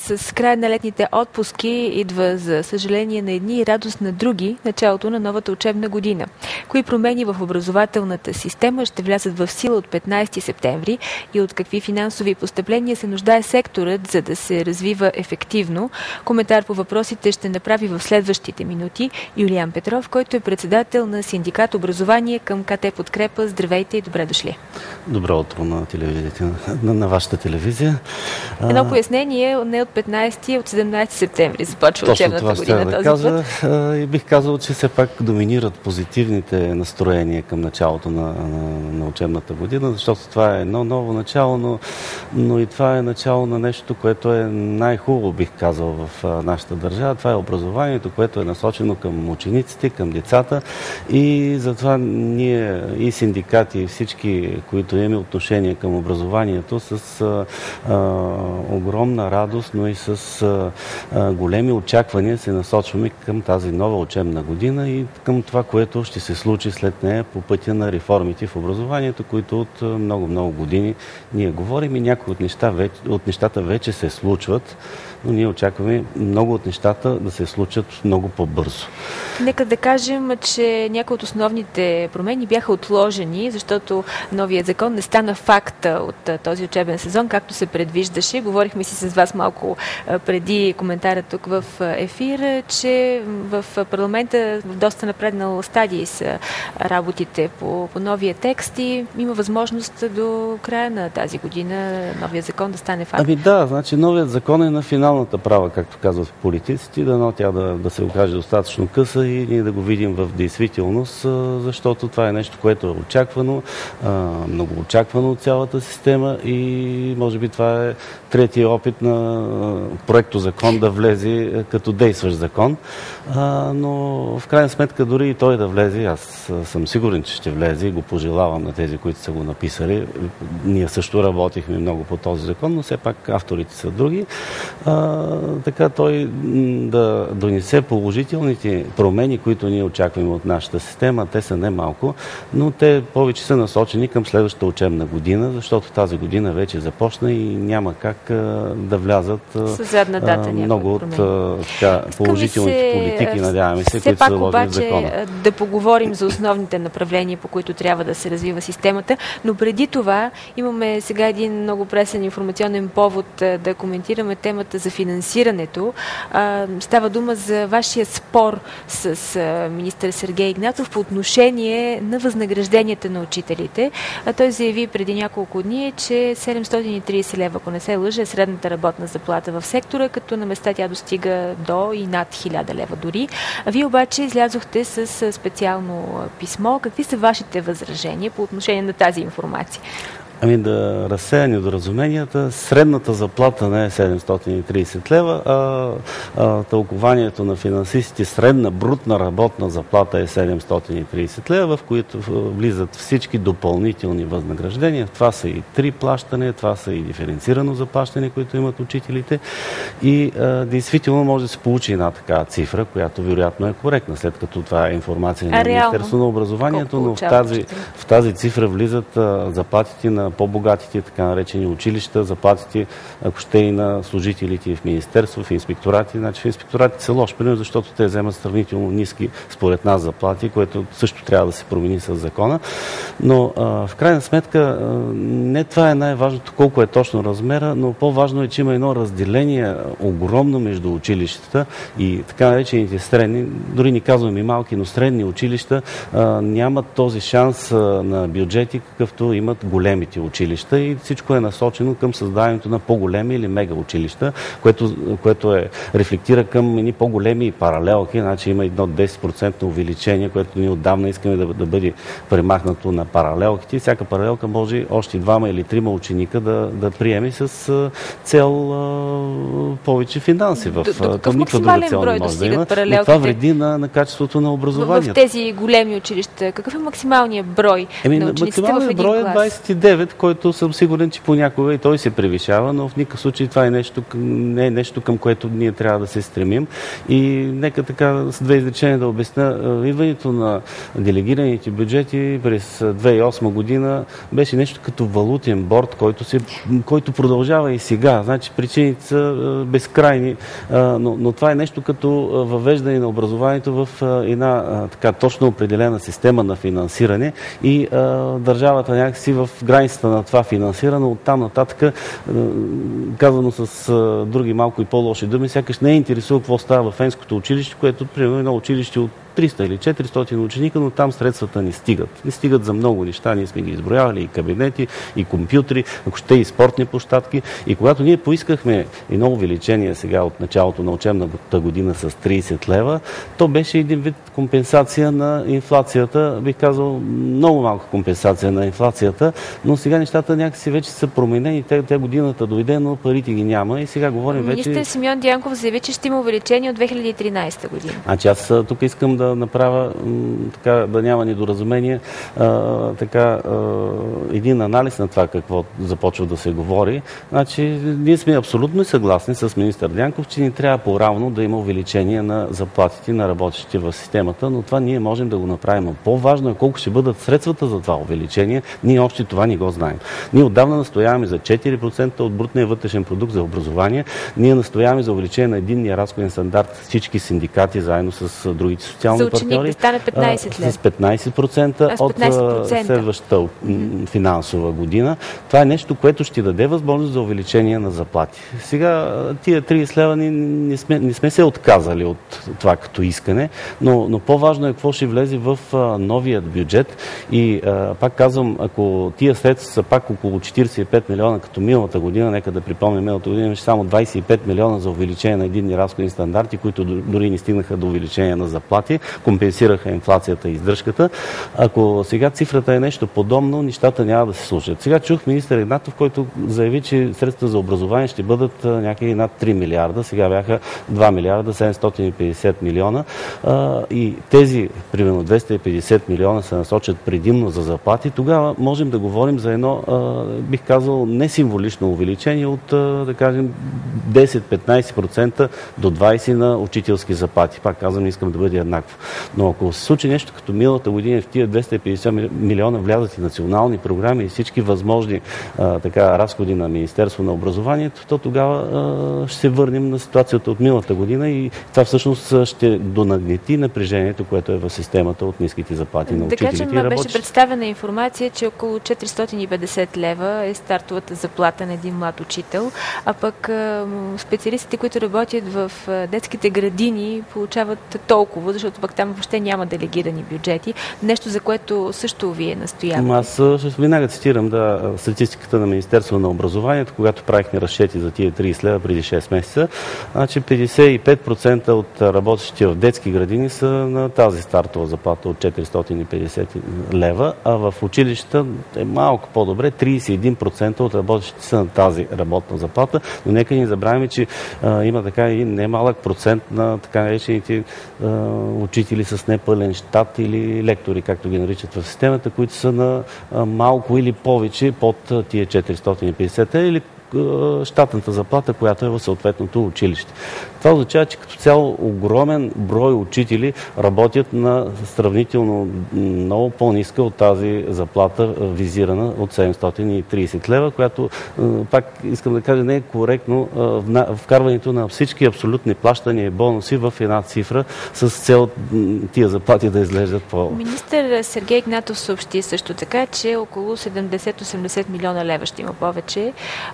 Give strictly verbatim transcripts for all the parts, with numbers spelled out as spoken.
С края на летните отпуски идва, за съжаление на едни и радост на други, началото на новата учебна година. Кои промени в образователната система ще влязат в сила от петнайсети септември и от какви финансови постъпления се нуждае секторът, за да се развива ефективно? Коментар по въпросите ще направи в следващите минути Юлиан Петров, който е председател на синдикат образование към КТ Подкрепа. Здравейте и добре дошли. Добро утро на телевизията, на, на вашата телевизия. Едно пояснение, не от петнайсети, а от седемнайсети септември започва учебната година. Да този кажа, път. И бих казал, че все пак доминират позитивните настроения към началото на, на, на учебната година, защото това е едно ново начало, но, но и това е начало на нещо, което е най-хубаво, бих казал, в нашата държава. Това е образованието, което е насочено към учениците, към децата, и затова ние и синдикати, и всички, които имаме отношение към образованието, с а, а, огромна радост, но и с а, а, големи очаквания се насочваме към тази нова учебна година и към това, което ще се случи след нея по пътя на реформите в образованието, които от много-много години ние говорим, и някои от, неща вече, от нещата вече се случват, но ние очакваме много от нещата да се случат много по-бързо. Нека да кажем, че някои от основните промени бяха отложени, защото новият закон не стана факт от този учебен сезон, както се предвиждаше. Говорихме си с вас малко преди коментара тук в ефир, че в парламента в доста напреднал стадий са работите по, по новия текст и има възможност до края на тази година новият закон да стане факт. Ами да, значи новият закон е на финалната права, както казват политиците, дано тя да, да се окаже достатъчно къса и ние да го видим в действителност, защото това е нещо, което е очаквано, много очаквано от цялата система, и може би това е третия опит на проекто закон да влезе като действащ закон, но в крайна сметка дори и той да влезе, аз съм сигурен, че ще влезе и го пожелавам на тези, които са го написали. Ние също работихме много по този закон, но все пак авторите са други. А, така той да донесе положителните промени, които ние очакваме от нашата система. Те са не малко, но те повече са насочени към следващата учебна година, защото тази година вече започна и няма как а, да влязат дата, а, много от а, така, положителните се, политики, надяваме се, които са заложени в закона. Все пак да поговорим за основните направления, по които трябва да се развива системата, но преди това имаме сега един много пресен информационен повод да коментираме темата за финансирането. Става дума за вашия спор с министър Сергей Игнатов по отношение на възнагражденията на учителите. Той заяви преди няколко дни, че седемстотин и трийсет лева, ако не се лъжа, е средната работна заплата в сектора, като на места тя достига до и над хиляда лева дори. Вие обаче излязохте с специално писмо. Какви са вашите възражения по отношение на тази информация? Ами да разсея недоразуменията, средната заплата не е седемстотин и трийсет лева, а, а тълкованието на финансистите средна брутна работна заплата е седемстотин и трийсет лева, в които влизат всички допълнителни възнаграждения. Това са и три плащания, това са и диференцирано заплащане, които имат учителите, и а, действително може да се получи една такава цифра, която вероятно е коректна, след като това е информация на Министерството на образованието, но в тази, в тази цифра влизат а, заплатите на по-богатите, така наречени училища, заплатите, ако ще и на служителите в министерство, в инспекторати. Значи в инспекторатите са лош пример, защото те вземат сравнително ниски според нас заплати, което също трябва да се промени с закона. Но а, в крайна сметка а, не това е най-важното, колко е точно размера, но по-важно е, че има едно разделение огромно между училищата и така наречените средни, дори не казвам и малки, но средни училища а, нямат този шанс а, на бюджети, какъвто имат големите училища, и всичко е насочено към създаването на по-големи или мега училища, което, което е, рефлектира към едни по-големи паралелки, значи има едно десет процента увеличение, което ние отдавна искаме да, да бъде премахнато на паралелките. Всяка паралелка може още двама или трима ученика да, да приеме с а, цел а, повече финанси. В към никаква друга цел не може да има. Но това вреди на, на качеството на образованието. В тези големи училища, какъв е максималният брой Еми, на учениците в един брой клас? Е двайсет и девет, който съм сигурен, че понякога и той се превишава, но в никакъв случай това е нещо, не е нещо, към което ние трябва да се стремим. И нека така с две изречения да обясня. Идването на делегираните бюджети през две хиляди и осма година беше нещо като валутен борд, който, се, който продължава и сега. Значи причините са безкрайни, но, но това е нещо като въвеждане на образованието в една така точно определена система на финансиране и а, държавата някакси в границата на това финансиране, оттам нататък, а, казано с а, други малко и по-лоши думи, сякаш не е интересува какво става в Енското училище, което примерно едно училище от триста или четиристотин ученика, но там средствата не стигат. Не стигат за много неща. Ние сме ги изброявали и кабинети, и компютри, ако ще и спортни площадки. И когато ние поискахме едно увеличение сега от началото на учебната година с трийсет лева, то беше един вид компенсация на инфлацията. Бих казал, много малка компенсация на инфлацията, но сега нещата някакси вече са променени. Тя, тя годината дойде, но парите ги няма и сега говорим вече... Министър Симеон Дянков заяви, че ще има увеличение от две хиляди и тринадесета година. Значи аз тук искам да направя, така, да няма недоразумение, а, така, а, един анализ на това какво започва да се говори. Значи, ние сме абсолютно съгласни с министър Дянков, че ни трябва по-равно да има увеличение на заплатите на работещите в системата, но това ние можем да го направим. По-важно е колко ще бъдат средствата за това увеличение. Ние още това не го знаем. Ние отдавна настояваме за четири процента от брутния вътрешен продукт за образование. Ние настояваме за увеличение на единния разходен стандарт всички синдикати, заедно с другите социални за ученик партньори. Да стане петнайсет лева. С петнайсет процента а, с петнайсет процента от следващата mm-hmm. финансова година. Това е нещо, което ще даде възможност за увеличение на заплати. Сега тия трийсет лева не, не, сме, не сме се отказали от това като искане, но, но по-важно е какво ще влезе в а, новият бюджет. И а, пак казвам, ако тия средства са пак около четирийсет и пет милиона като миналата година, нека да припомня, миналата година имаше само двайсет и пет милиона за увеличение на единни разходни стандарти, които дори не стигнаха до увеличение на заплати, компенсираха инфлацията и издръжката. Ако сега цифрата е нещо подобно, нещата няма да се случат. Сега чух министър Игнатов, който заяви, че средства за образование ще бъдат някъде над три милиарда. Сега бяха два милиарда седемстотин и петдесет милиона. И тези, примерно двеста и петдесет милиона се насочат предимно за заплати. Тогава можем да говорим за едно, бих казал, несимволично увеличение от, да кажем, десет-петнайсет процента до двайсет процента на учителски заплати. Пак казвам, не искам да бъде еднакво. Но ако се случи нещо като миналата година, в тия двеста и петдесет милиона влязат и национални програми и всички възможни а, така, разходи на Министерство на образованието, то тогава а, ще се върнем на ситуацията от миналата година и това всъщност ще донагнети напрежението, което е в системата от ниските заплати на учителите и работещите. Беше представена информация, че около четиристотин и петдесет лева е стартовата заплата на един млад учител, а пък а, специалистите, които работят в а, детските градини, получават толкова, защото пък там въобще няма делегирани бюджети. Нещо, за което също вие настоявате. Аз ще веднага цитирам да, статистиката на Министерство на образованието, когато правихме разчети за тия трийсет лева преди шест месеца. Значи петдесет и пет процента от работещите в детски градини са на тази стартова заплата от четиристотин и петдесет лева, а в училищата е малко по-добре. трийсет и един процента от работещите са на тази работна заплата, но нека ни забравяме, че а, има така и немалък процент на така наречените а, учители с непълен щат или лектори, както ги наричат в системата, които са на а, малко или повече под а, тия четиристотин и петдесет или щатната заплата, която е в съответното училище. Това означава, че като цяло огромен брой учители работят на сравнително много по-ниска от тази заплата, визирана от седемстотин и трийсет лева, която, пак искам да кажа, не е коректно вкарването на всички абсолютни плащания и бонуси в една цифра с цел тия заплати да изглеждат по... Министър Сергей Игнатов съобщи също така, че около седемдесет-осемдесет милиона лева ще има повече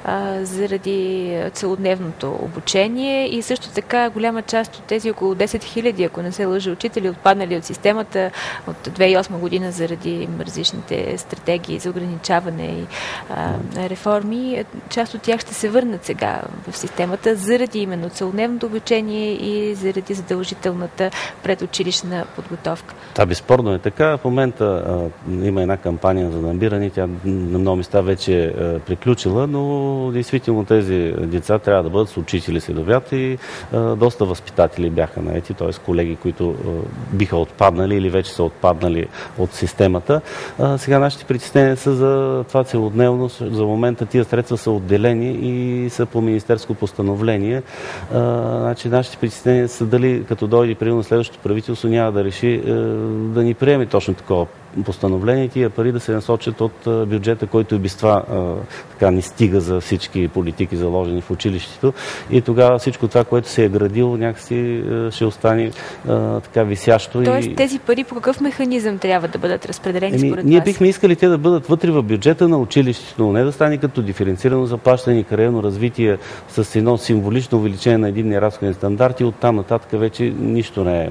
заради целодневното обучение и също така голяма част от тези около десет хиляди, ако не се лъжа, учители, отпаднали от системата от две хиляди и осма година заради различните стратегии за ограничаване и а, реформи, част от тях ще се върнат сега в системата заради именно целодневното обучение и заради задължителната предучилищна подготовка. Това безспорно е така. В момента а, има една кампания за набиране, тя на много места вече е приключила, но действително тези деца трябва да бъдат с учители следовят и а, доста възпитатели бяха наети, т.е. колеги, които а, биха отпаднали или вече са отпаднали от системата. А, сега нашите притеснения са за това целодневно. За момента тия средства са отделени и са по министерско постановление. А, значи нашите притеснения са дали като дойде примерно следващото правителство няма да реши а, да ни приеме точно такова постановление тия пари да се насочат от бюджета, който и без това така не стига за всички политики, заложени в училището. И тогава всичко това, което се е градило, някакси ще остане така висящо. Тоест и... тези пари по какъв механизъм трябва да бъдат разпределени Еми, според ние вас? бихме искали те да бъдат вътре в бюджета на училището, но не да стане като диференцирано заплащане и кариерно развитие с едно символично увеличение на единния разходен стандарт и оттам нататък вече нищо не е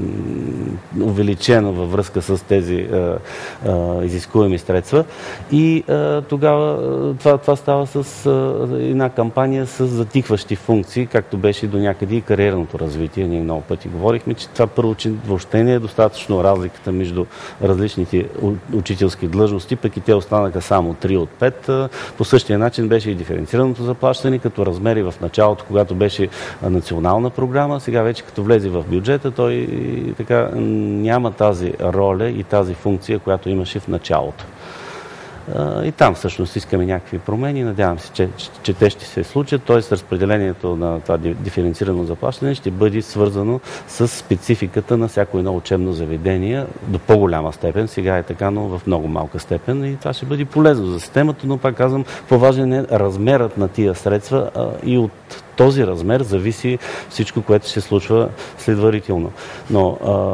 увеличено във връзка с тези а, а, изискуеми средства. И а, тогава това, това става с а, една кампания с затихващи функции, както беше до някъде и кариерното развитие. Ние много пъти говорихме, че това първо, че въобще не е достатъчно разликата между различните учителски длъжности, пък и те останаха само три от пет. По същия начин беше и диференцираното заплащане, като размери в началото, когато беше национална програма. Сега вече като влезе в бюджета, той така няма тази роля и тази функция, която имаше в началото. И там всъщност искаме някакви промени. Надявам се, че, че те ще се случат. Т.е. разпределението на това диференцирано заплащане ще бъде свързано с спецификата на всяко едно учебно заведение до по-голяма степен. Сега е така, но в много малка степен. И това ще бъде полезно за системата, но пак казвам, по-важен е размерът на тия средства а, и от този размер зависи всичко, което се случва следварително. Но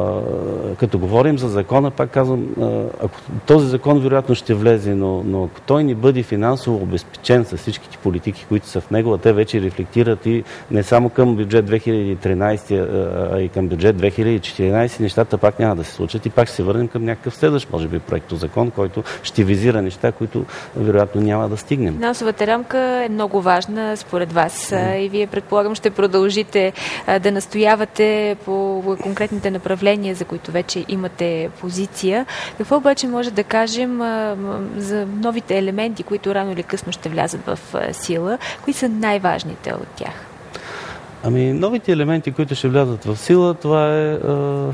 а, като говорим за закона, пак казвам, а, ако този закон вероятно ще влезе, но, но ако той не бъде финансово обезпечен с всичките политики, които са в него, а те вече рефлектират и не само към бюджет две хиляди и тринадесета, а и към бюджет две хиляди и четиринадесета, нещата пак няма да се случат и пак ще се върнем към някакъв следващ, може би, проектозакон, който ще визира неща, които вероятно няма да стигнем. Финансовата рамка е много важна според вас и вие, предполагам, ще продължите а, да настоявате по конкретните направления, за които вече имате позиция. Какво обаче може да кажем а, за новите елементи, които рано или късно ще влязат в а, сила? Кои са най-важните от тях? Ами, новите елементи, които ще влязат в сила, това е а,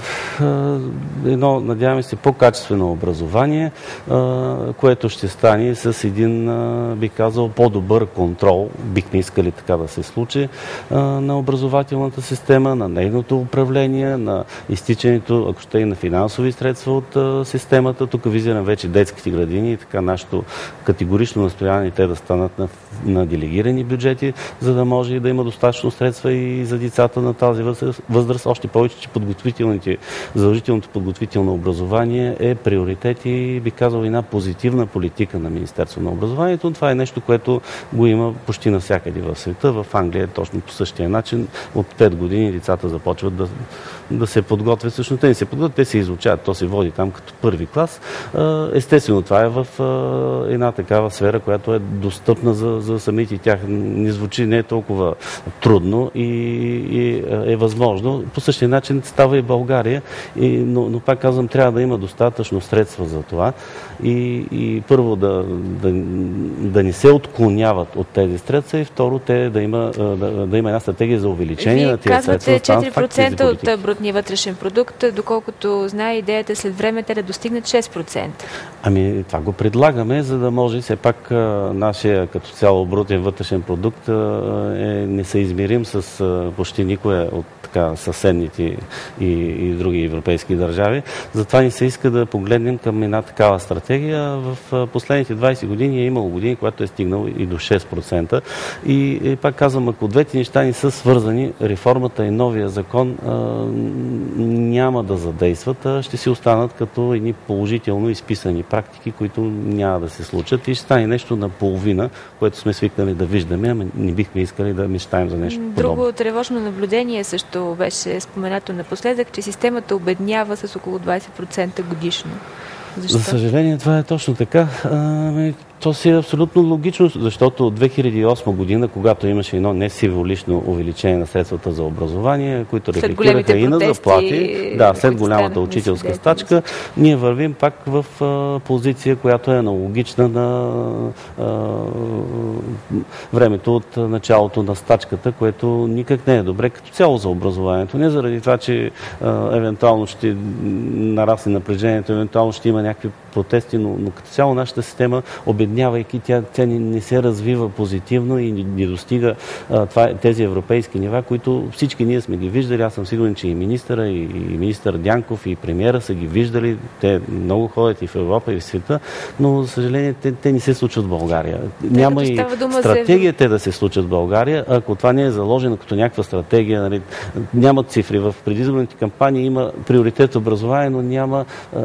а, едно, надяваме се, по-качествено образование, а, което ще стане с един, а, бих казал, по-добър контрол, бихме искали така да се случи, а, на образователната система, на нейното управление, на изтичането, ако ще и на финансови средства от а, системата. Тук визирам вече детските градини и така нашето категорично настояние те да станат на, на делегирани бюджети, за да може да има достатъчно средства и за децата на тази възраст. Още повече, че подготвителните, задължителното подготвително образование е приоритет и би казал една позитивна политика на Министерството на образованието. Това е нещо, което го има почти навсякъде в света. В Англия е точно по същия начин. От пет години децата започват да, да се подготвят. Всъщност те не се подготвят, те се изучават. То се води там като първи клас. Естествено, това е в една такава сфера, която е достъпна за, за самите тях. Не звучи, не е толкова трудно и, и е възможно. По същия начин става и България, и, но, но пак казвам, трябва да има достатъчно средства за това и, и първо да, да, да не се отклоняват от тези средства и второ те да има, да, да има една стратегия за увеличение Вие на тези средства. Вие казвате четири процента от брутния вътрешен продукт, доколкото знае идеята след време те да достигнат шест процента. Ами това го предлагаме, за да може все пак нашия като цяло брутен вътрешен продукт е несъизмерим с почти никоя от така съседните и, и други европейски държави. Затова ни се иска да погледнем към една такава стратегия. В последните двадесет години е имало години, когато е стигнал и до шест процента. И, и пак казвам, ако двете неща ни са свързани, реформата и новия закон а, няма да задействат, а ще си останат като едни положително изписани практики, които няма да се случат и ще стане нещо наполовина, което сме свикнали да виждаме, ама не бихме искали да мечтаем за нещо подобно. Друго тревожно наблюдение също беше споменато напоследък, че системата обеднява с около двадесет процента годишно. Защо? За съжаление, това е точно така. А, то си е абсолютно логично, защото от две хиляди и осма година, когато имаше едно несимволично увеличение на средствата за образование, които рефлектираха и на заплати, да, след голямата учителска стачка, ние вървим пак в а, позиция, която е аналогична на а, времето от началото на стачката, което никак не е добре като цяло за образованието. Не заради това, че а, евентуално ще нарасне напрежението, евентуално ще има някакви протести, но, но като цяло нашата система обеднява обеднявайки, тя, тя не, не се развива позитивно и не, не достига а, това, тези европейски нива, които всички ние сме ги виждали. Аз съм сигурен, че и министъра, и, и министър Дянков, и премиера са ги виждали. Те много ходят и в Европа, и в света, но, за съжаление, те, те не се случват в България. Тъй Няма и стратегия за... те да се случат в България, ако това не е заложено като някаква стратегия. Нали, няма цифри. В предизборните кампании има приоритет образование, но няма а,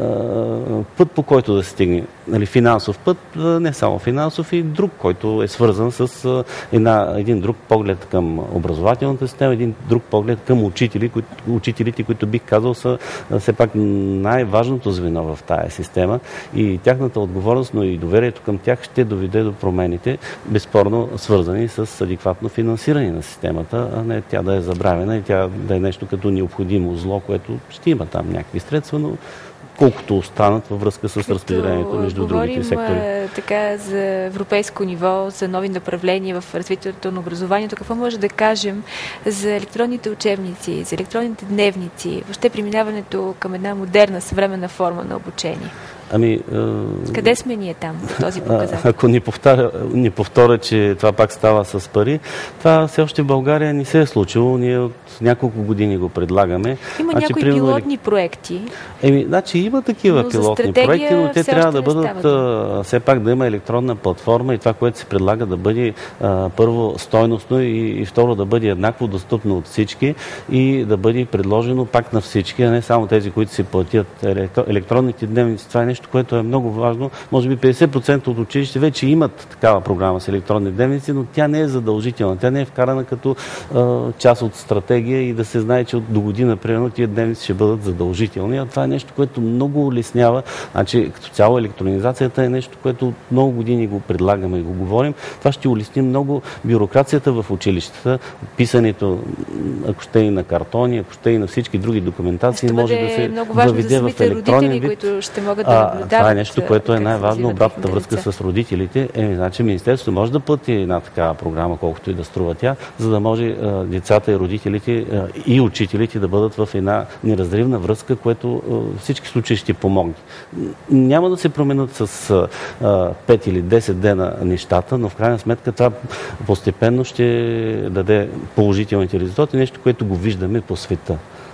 път, по който да се стигне. Нали, финансов път, не само финансов, и друг, който е свързан с а, една, един друг поглед към образователната система, един друг поглед към учители, които, учителите, които бих казал са а, все пак най-важното звено в тая система, и тяхната отговорност, но и доверието към тях ще доведе до промените, безспорно свързани с адекватно финансиране на системата, а не тя да е забравена и тя да е нещо като необходимо зло, което ще има там някакви средства, но колкото останат във връзка с разпределението между другите сектори. Говорим така за европейско ниво, за нови направления в развитието на образованието. Какво може да кажем за електронните учебници, за електронните дневници, въобще преминаването към една модерна, съвременна форма на обучение? Ами, къде сме ние там, в този показател? Ако ни повторя, ни повторя, че това пак става с пари, това все още в България не се е случило. Ние от няколко години го предлагаме. Има значи, някои примерно, пилотни проекти. Еми, значи има такива но пилотни проекти, но те трябва да бъдат а, все пак да има електронна платформа и това, което се предлага, да бъде а, първо стойностно и, и второ да бъде еднакво достъпно от всички и да бъде предложено пак на всички, а не само тези, които си платят. Електронните дневници, това е нещо, което е много важно. Може би петдесет процента от училище вече имат такава програма с електронни дневници, но тя не е задължителна. Тя не е вкарана като а, част от стратегия и да се знае, че от до година, примерно, тия дневници ще бъдат задължителни. А това е нещо, което много улеснява. Значи, като цяло електронизацията е нещо, което от много години го предлагаме и го говорим. Това ще улесни много бюрокрацията в училищата. Писането, ако ще и на картони, ако ще и на всички други документации, може да се въведе в електронен вид. Които ще могат да наблюдават. Това е нещо, което е най-важно. Обратната връзка с родителите. Е, значи Министерството може да плати една такава програма, колкото и да струва тя, за да може а, децата и родителите а, и учителите да бъдат в една неразривна връзка, което а, в всички случаи ще помогне. Няма да се променят с а, пет или десет дена нещата, но в крайна сметка това постепенно ще даде положителните резултати, нещо, което го виждаме по света.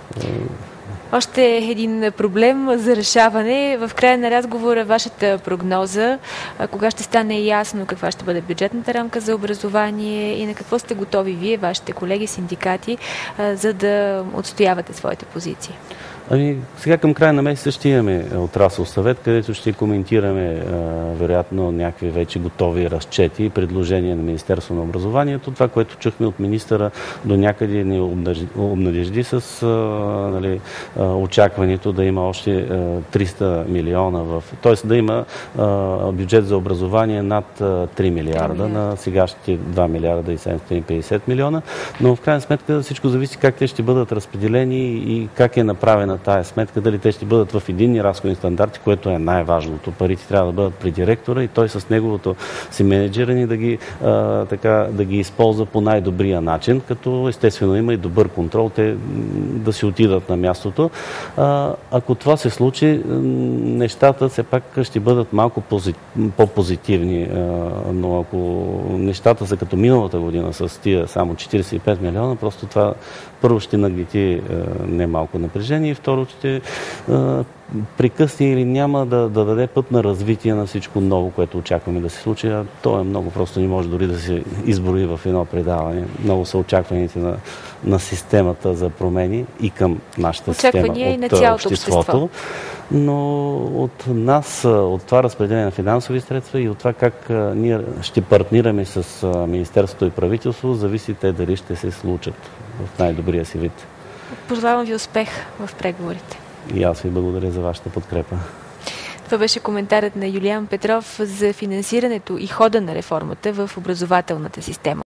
Още един проблем за решаване. В края на разговора вашата прогноза, кога ще стане ясно каква ще бъде бюджетната рамка за образование и на какво сте готови вие, вашите колеги, синдикати, за да отстоявате своите позиции? Ами, сега към края на месеца ще имаме отрасъл съвет, където ще коментираме а, вероятно някакви вече готови разчети и предложения на Министерство на образованието. Това, което чухме от министъра, до някъде ни обнадежди с а, нали, а, очакването да има още а, триста милиона в... Тоест да има а, бюджет за образование над а, три милиарда на сегашните два милиарда и седемстотин и петдесет милиона, но в крайна сметка всичко зависи как те ще бъдат разпределени и как е направена тая сметка, дали те ще бъдат в единни разходни стандарти, което е най-важното. Парите трябва да бъдат при директора и той с неговото си менеджиране да ги, а, така, да ги използва по най-добрия начин, като естествено има и добър контрол, те да си отидат на мястото. А, ако това се случи, нещата все пак ще бъдат малко по-позитивни, а, но ако нещата са като миналата година с тия само четиридесет и пет милиона, просто това първо ще нагнети немалко напрежение и второ ще а, прекъсне или няма да, да даде път на развитие на всичко ново, което очакваме да се случи. А то е много просто, не може дори да се изброи в едно предаване. Много са очакваните на, на системата за промени и към нашата очаквания система и на от обществото. Общество. Но от нас, от това разпределение на финансови средства и от това как ние ще партнираме с Министерството и правителство, зависи те дали ще се случат в най-добрия си вид. Пожелавам ви успех в преговорите. И аз ви благодаря за вашата подкрепа. Това беше коментарът на Юлиан Петров за финансирането и хода на реформата в образователната система.